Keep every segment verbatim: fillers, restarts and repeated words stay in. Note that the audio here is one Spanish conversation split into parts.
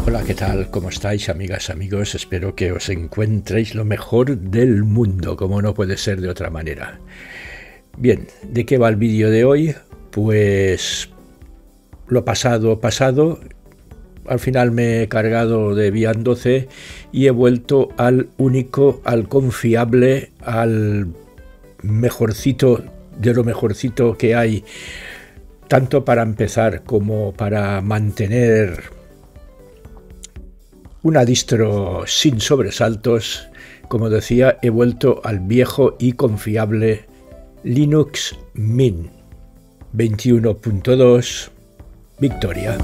Hola, ¿qué tal? ¿Cómo estáis, amigas, amigos? Espero que os encuentréis lo mejor del mundo, como no puede ser de otra manera. Bien, ¿de qué va el vídeo de hoy? Pues lo pasado, pasado. Al final me he cargado de Debian doce y he vuelto al único, al confiable, al mejorcito de lo mejorcito que hay, tanto para empezar como para mantener una distro sin sobresaltos. Como decía, he vuelto al viejo y confiable Linux Mint veintiuno punto dos Victoria.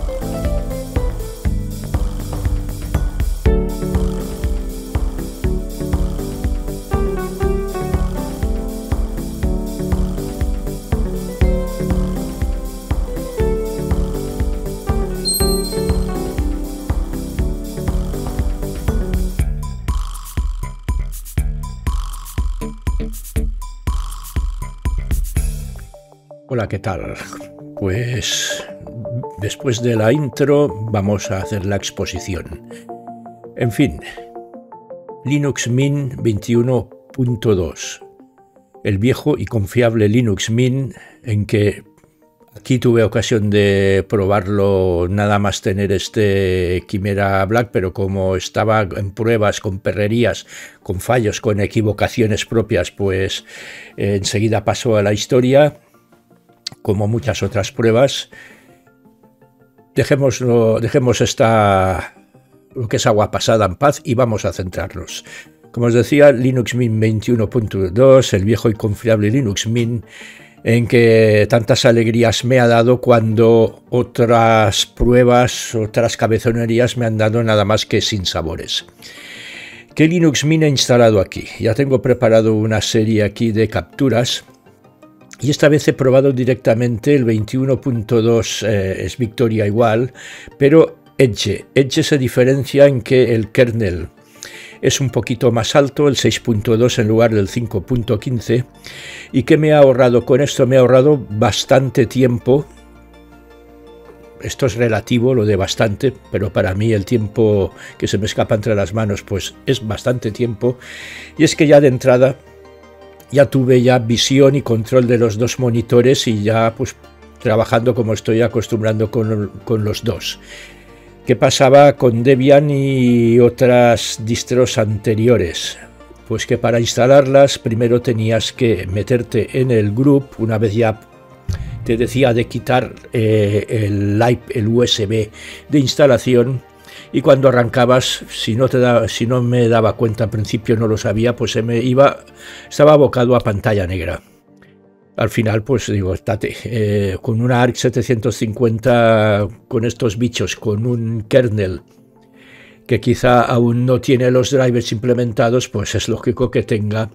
Hola, ¿qué tal? Pues después de la intro vamos a hacer la exposición. En fin, Linux Mint veintiuno punto dos, el viejo y confiable Linux Mint, en que aquí tuve ocasión de probarlo nada más tener este Chimera Black, pero como estaba en pruebas, con perrerías, con fallos, con equivocaciones propias, pues eh, enseguida pasó a la historia. Como muchas otras pruebas, dejémoslo, dejemos esta, lo que es agua pasada en paz y vamos a centrarnos. Como os decía, Linux Mint veintiuno punto dos, el viejo y confiable Linux Mint, en que tantas alegrías me ha dado cuando otras pruebas, otras cabezonerías me han dado nada más que sinsabores. ¿Qué Linux Mint he instalado aquí? Ya tengo preparado una serie aquí de capturas. Y esta vez he probado directamente el veintiuno punto dos, eh, es Victoria igual, pero Edge. Edge se diferencia en que el kernel es un poquito más alto, el seis punto dos en lugar del cinco punto quince. ¿Y qué me ha ahorrado con esto? Me ha ahorrado bastante tiempo. Esto es relativo, lo de bastante, pero para mí el tiempo que se me escapa entre las manos pues es bastante tiempo. Y es que ya de entrada ya tuve ya visión y control de los dos monitores y ya pues trabajando como estoy acostumbrando con, con los dos. ¿Qué pasaba con Debian y otras distros anteriores? Pues que para instalarlas primero tenías que meterte en el group, una vez ya te decía de quitar eh, el, live, el U S B de instalación. Y cuando arrancabas, si no, te da, si no me daba cuenta al principio, no lo sabía, pues se me iba, estaba abocado a pantalla negra. Al final, pues digo, estate, eh, con una A R C setecientos cincuenta, con estos bichos, con un kernel que quizá aún no tiene los drivers implementados, pues es lógico que tenga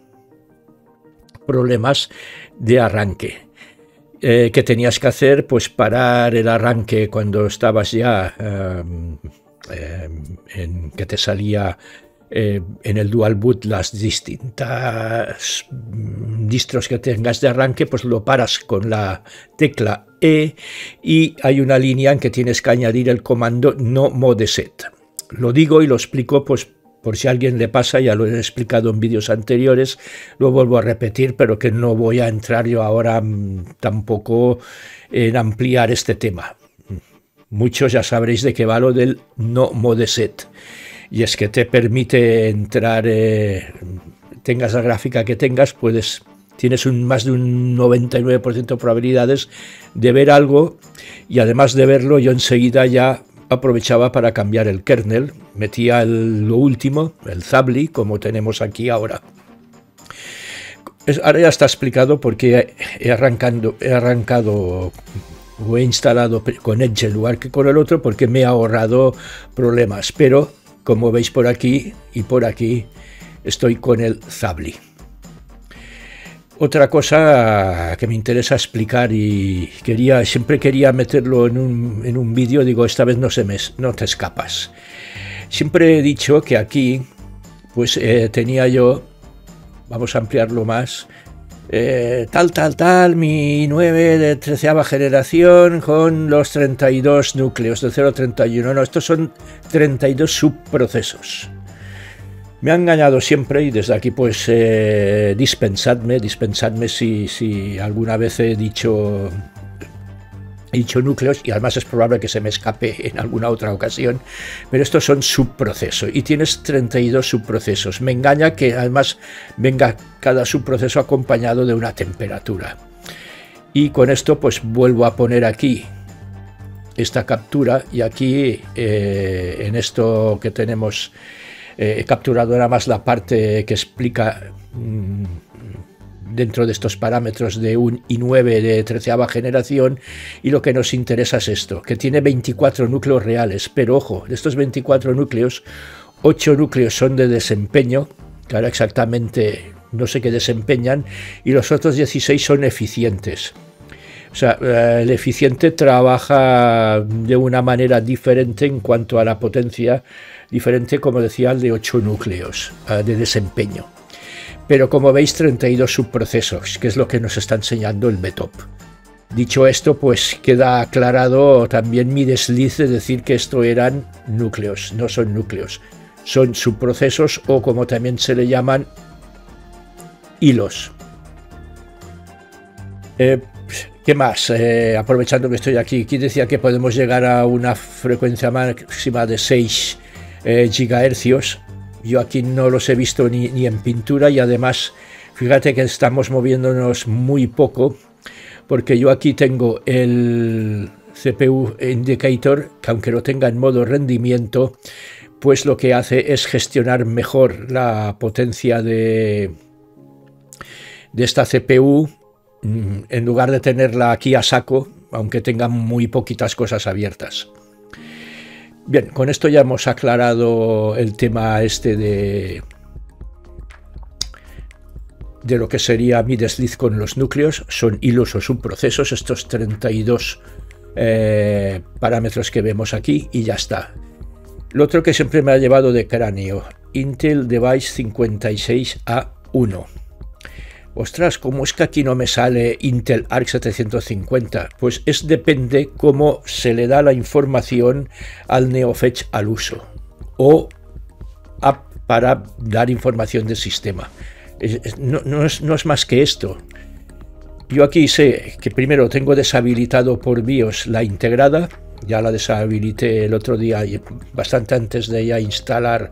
problemas de arranque. Eh, ¿Qué tenías que hacer? Pues parar el arranque cuando estabas ya... Um, Eh, en que te salía eh, en el dual boot las distintas distros que tengas de arranque, pues lo paras con la tecla E y hay una línea en que tienes que añadir el comando no modeset. Lo digo y lo explico pues por si a alguien le pasa, ya lo he explicado en vídeos anteriores, lo vuelvo a repetir, pero que no voy a entrar yo ahora mmm, tampoco en ampliar este tema. Muchos ya sabréis de qué va lo del no modeset. Y es que te permite entrar, eh, tengas la gráfica que tengas, puedes, tienes un, más de un noventa y nueve por ciento de probabilidades de ver algo. Y además de verlo, yo enseguida ya aprovechaba para cambiar el kernel. Metía el, lo último, el Zabli, como tenemos aquí ahora. Es, ahora ya está explicado porque he, arrancando, he arrancado... o he instalado con Edge en lugar que con el otro porque me ha ahorrado problemas, pero como veis por aquí y por aquí estoy con el Zabli. Otra cosa que me interesa explicar y quería, siempre quería meterlo en un, en un vídeo, digo, esta vez no, se me, no te escapas. Siempre he dicho que aquí pues eh, tenía yo, vamos a ampliarlo más, eh, tal, tal, tal, mi i nueve de treceava generación con los treinta y dos núcleos de cero a treinta y uno. No, estos son treinta y dos subprocesos. Me ha engañado siempre y desde aquí pues eh, dispensadme, dispensadme si, si alguna vez he dicho, he dicho núcleos, y además es probable que se me escape en alguna otra ocasión, pero estos son subprocesos y tienes treinta y dos subprocesos. Me engaña que además venga cada subproceso acompañado de una temperatura. Y con esto pues vuelvo a poner aquí esta captura y aquí eh, en esto que tenemos eh, he capturado nada más la parte que explica mmm, dentro de estos parámetros de un i nueve de treceava generación, y lo que nos interesa es esto, que tiene veinticuatro núcleos reales, pero ojo, de estos veinticuatro núcleos, ocho núcleos son de desempeño, que ahora exactamente no sé qué desempeñan, y los otros dieciséis son eficientes. O sea, el eficiente trabaja de una manera diferente en cuanto a la potencia, diferente, como decía, al de ocho núcleos de desempeño. Pero como veis, treinta y dos subprocesos, que es lo que nos está enseñando el B top. Dicho esto, pues queda aclarado también mi desliz de decir que esto eran núcleos, no son núcleos, son subprocesos o como también se le llaman hilos. Eh, ¿Qué más? Eh, aprovechando que estoy aquí, aquí decía que podemos llegar a una frecuencia máxima de seis eh, gigahercios. Yo aquí no los he visto ni, ni en pintura, y además fíjate que estamos moviéndonos muy poco, porque yo aquí tengo el C P U Indicator, que aunque lo tenga en modo rendimiento, pues lo que hace es gestionar mejor la potencia de, de esta C P U, en lugar de tenerla aquí a saco, aunque tenga muy poquitas cosas abiertas. Bien, con esto ya hemos aclarado el tema este de, de lo que sería mi desliz con los núcleos. Son hilos o subprocesos, estos treinta y dos eh, parámetros que vemos aquí, y ya está. Lo otro que siempre me ha llevado de cráneo, Intel Device cincuenta y seis A uno. Ostras, ¿cómo es que aquí no me sale Intel Arc setecientos cincuenta? Pues es depende cómo se le da la información al NeoFetch al uso, o a, para dar información del sistema. Es, es, no, no, es, no es más que esto. Yo aquí sé que primero tengo deshabilitado por BIOS la integrada, ya la deshabilité el otro día, bastante antes de ya instalar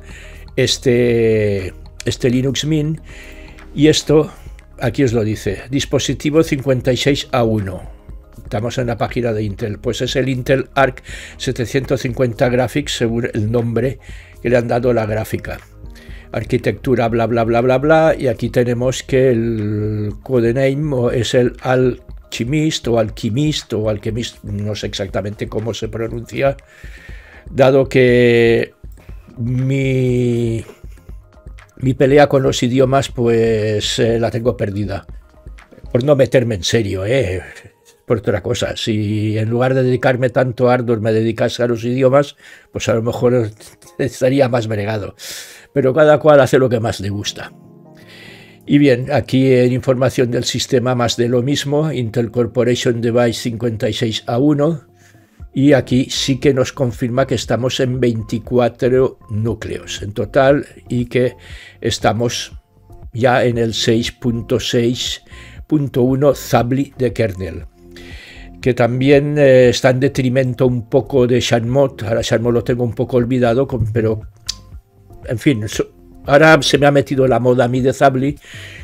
este, este Linux Mint, y esto... Aquí os lo dice, dispositivo cincuenta y seis A uno. Estamos en la página de Intel, pues es el Intel Arc setecientos cincuenta Graphics, según el nombre que le han dado a la gráfica. Arquitectura, bla, bla, bla, bla, bla, y aquí tenemos que el codename es el Alchemist o Alchemist o Alchemist, no sé exactamente cómo se pronuncia, dado que mi... Mi pelea con los idiomas, pues eh, la tengo perdida. Por no meterme en serio, ¿eh? Por otra cosa. Si en lugar de dedicarme tanto a hardware me dedicase a los idiomas, pues a lo mejor estaría más bregado. Pero cada cual hace lo que más le gusta. Y bien, aquí en información del sistema más de lo mismo, Intel Corporation Device cincuenta y seis A uno. Y aquí sí que nos confirma que estamos en veinticuatro núcleos en total y que estamos ya en el seis punto seis punto uno Zabli de kernel, que también eh, está en detrimento un poco de Shanmod. Ahora Shanmod lo tengo un poco olvidado, pero en fin, so, ahora se me ha metido la moda a mí de Zabli.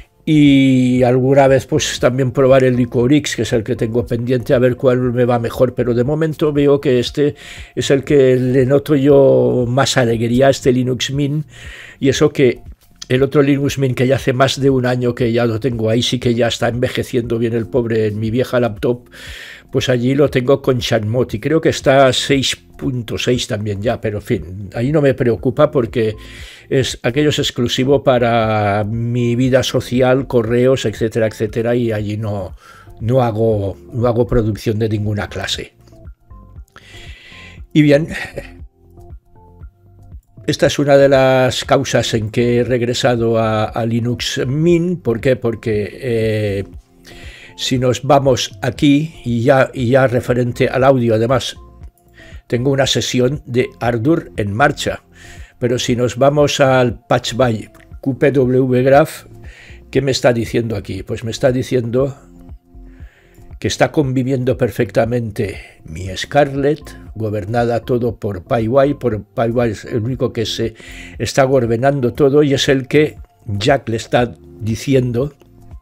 Y alguna vez pues también probar el Liquorix, que es el que tengo pendiente, a ver cuál me va mejor, pero de momento veo que este es el que le noto yo más alegría a este Linux Mint, y eso que el otro Linux Mint, que ya hace más de un año que ya lo tengo ahí, sí que ya está envejeciendo bien el pobre en mi vieja laptop, pues allí lo tengo con Shanmod y creo que está seis punto seis también ya, pero en fin, ahí no me preocupa porque es, aquello es exclusivo para mi vida social, correos, etcétera, etcétera, y allí no, no, hago, no hago producción de ninguna clase. Y bien, esta es una de las causas en que he regresado a, a Linux Mint. ¿Por qué? Porque eh, si nos vamos aquí y ya, y ya referente al audio, además tengo una sesión de Ardour en marcha, pero si nos vamos al patch by Q P W Graph, ¿qué me está diciendo aquí? Pues me está diciendo que está conviviendo perfectamente mi Scarlett, gobernada todo por PyY, por PyY es el único que se está gobernando todo y es el que Jack le está diciendo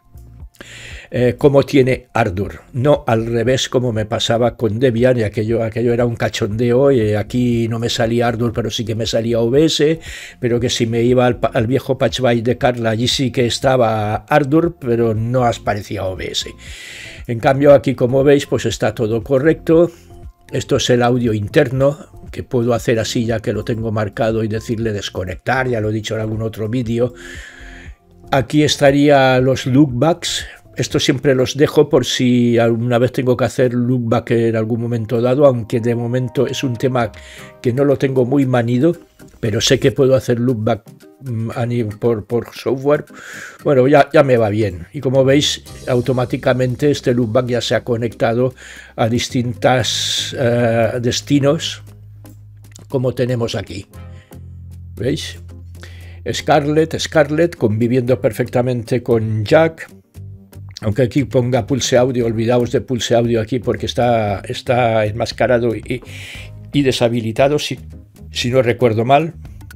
eh, cómo tiene Ardour, no al revés como me pasaba con Debian, y aquello, aquello era un cachondeo, y aquí no me salía Ardour pero sí que me salía O B S, pero que si me iba al, al viejo patch by de Carla, allí sí que estaba Ardour pero no aparecía O B S. En cambio aquí, como veis, pues está todo correcto. Esto es el audio interno, que puedo hacer así ya que lo tengo marcado y decirle desconectar, ya lo he dicho en algún otro vídeo. Aquí estaría los loopbacks. Esto siempre los dejo por si alguna vez tengo que hacer loopback en algún momento dado, aunque de momento es un tema que no lo tengo muy manido, pero sé que puedo hacer loopback por, por software. Bueno, ya, ya me va bien. Y como veis, automáticamente este loopback ya se ha conectado a distintos uh, destinos, como tenemos aquí. ¿Veis? Scarlett, Scarlett conviviendo perfectamente con Jack. Aunque aquí ponga Pulse Audio, olvidaos de Pulse Audio aquí porque está, está enmascarado y, y deshabilitado, si, si no recuerdo mal.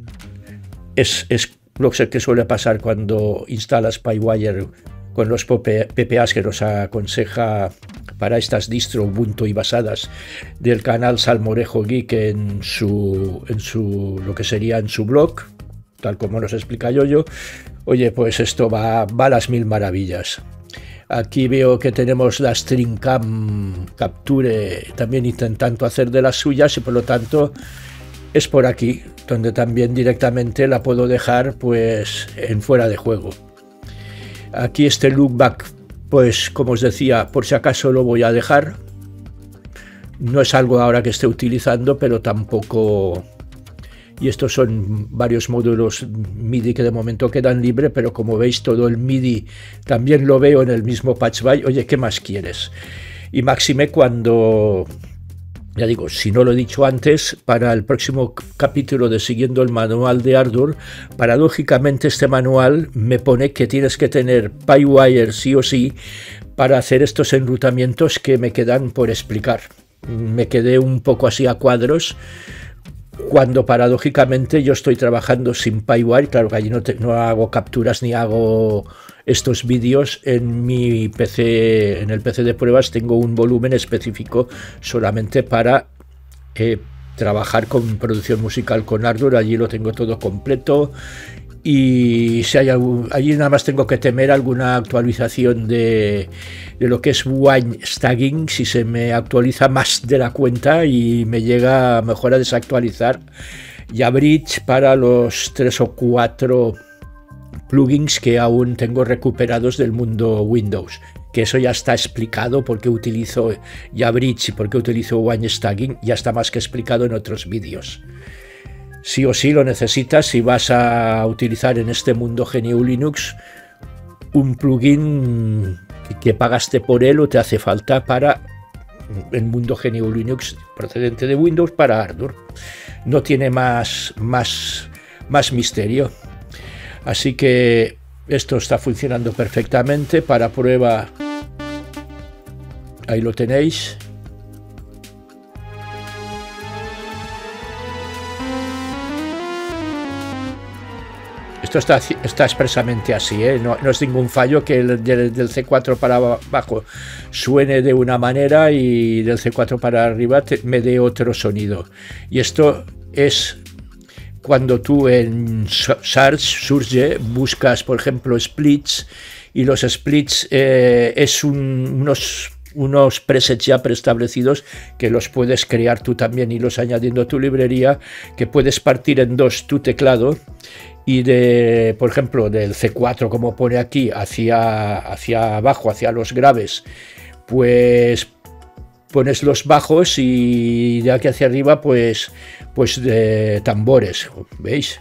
Es, es lo que suele pasar cuando instalas PyWire con los P P As que nos aconseja para estas distro Ubuntu y basadas del canal Salmorejo Geek en su, en su, lo que sería en su blog, tal como nos explica Yoyo. Oye, pues esto va, va a las mil maravillas. Aquí veo que tenemos la StringCam Capture también intentando hacer de las suyas, y por lo tanto es por aquí donde también directamente la puedo dejar pues en fuera de juego. Aquí este loopback, pues como os decía, por si acaso lo voy a dejar. No es algo ahora que esté utilizando, pero tampoco... Y estos son varios módulos MIDI que de momento quedan libre, pero como veis todo el MIDI también lo veo en el mismo patch by. Oye, ¿qué más quieres? Y máxime cuando, ya digo, si no lo he dicho antes, para el próximo capítulo de Siguiendo el Manual de Ardour, paradójicamente este manual me pone que tienes que tener PyWire sí o sí para hacer estos enrutamientos que me quedan por explicar. Me quedé un poco así a cuadros, cuando paradójicamente yo estoy trabajando sin PyWire. Claro que allí no, te, no hago capturas ni hago estos vídeos. En mi P C, en el P C de pruebas, tengo un volumen específico solamente para eh, trabajar con producción musical con Ardour. Allí lo tengo todo completo. Y si hay algún, allí nada más tengo que temer alguna actualización de, de lo que es Wine Staging, si se me actualiza más de la cuenta y me llega a mejor a desactualizar ya Bridge para los tres o cuatro plugins que aún tengo recuperados del mundo Windows, que eso ya está explicado porque utilizo ya Bridge y porque utilizo Wine Staging, ya está más que explicado en otros vídeos. Sí o sí lo necesitas si vas a utilizar en este mundo G N U Linux un plugin que pagaste por él o te hace falta para el mundo G N U Linux procedente de Windows para Ardour. No tiene más, más, más misterio. Así que esto está funcionando perfectamente. Para prueba, ahí lo tenéis. Esto está, está expresamente así, ¿eh? no, no es ningún fallo que el, del, del C cuatro para abajo suene de una manera y del C cuatro para arriba te, me dé otro sonido. Y esto es cuando tú en Search, Surge, buscas, por ejemplo, splits, y los splits eh, es un, unos... unos presets ya preestablecidos que los puedes crear tú también, y los añadiendo a tu librería, que puedes partir en dos tu teclado y de, por ejemplo, del C cuatro, como pone aquí, hacia, hacia abajo, hacia los graves, pues pones los bajos y de aquí hacia arriba pues, pues de tambores, ¿veis?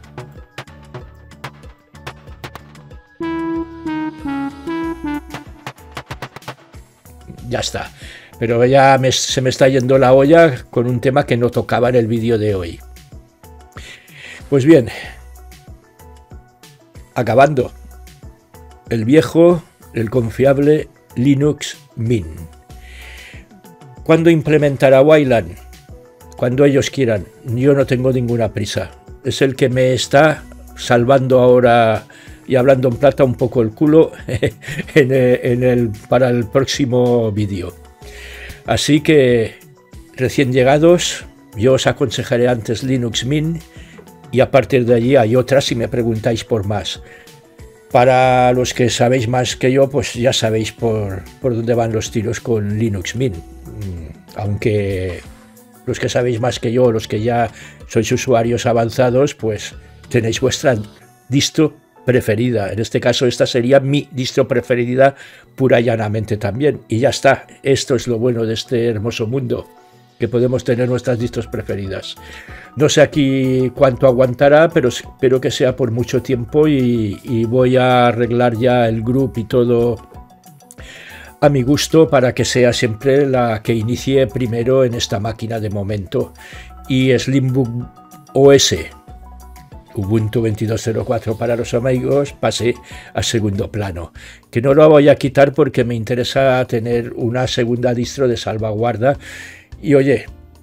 Ya está, pero ya me, se me está yendo la olla con un tema que no tocaba en el vídeo de hoy. Pues bien, acabando, el viejo, el confiable Linux Mint. ¿Cuándo implementará Wayland? Cuando ellos quieran. Yo no tengo ninguna prisa. Es el que me está salvando ahora y hablando en plata un poco el culo en el, en el, para el próximo vídeo. Así que, recién llegados, yo os aconsejaré antes Linux Mint y a partir de allí hay otras si me preguntáis por más. Para los que sabéis más que yo, pues ya sabéis por, por dónde van los tiros con Linux Mint. Aunque los que sabéis más que yo, los que ya sois usuarios avanzados, pues tenéis vuestra distro preferida. En este caso esta sería mi distro preferida pura y llanamente también. Y ya está, esto es lo bueno de este hermoso mundo, que podemos tener nuestras distros preferidas. No sé aquí cuánto aguantará, pero espero que sea por mucho tiempo y, y voy a arreglar ya el grupo y todo a mi gusto para que sea siempre la que inicie primero en esta máquina de momento. Y Slimbook O S, Ubuntu veintidós cero cuatro para los amigos, pase a segundo plano. Que no lo voy a quitar porque me interesa tener una segunda distro de salvaguarda. Y oye,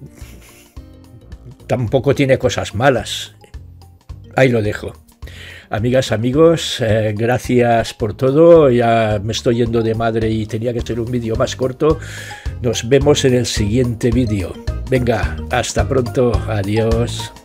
tampoco tiene cosas malas. Ahí lo dejo. Amigas, amigos, eh, gracias por todo. Ya me estoy yendo de madre y tenía que ser un vídeo más corto. Nos vemos en el siguiente vídeo. Venga, hasta pronto. Adiós.